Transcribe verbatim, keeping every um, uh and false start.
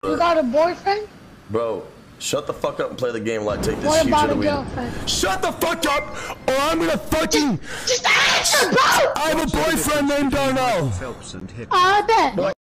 You got a boyfriend? Bro, shut the fuck up and play the game while I take this What huge about of a the weed. girlfriend? Shut the fuck up, or I'm gonna fucking. Just answer, bro! I have a boyfriend named Darnell. I bet.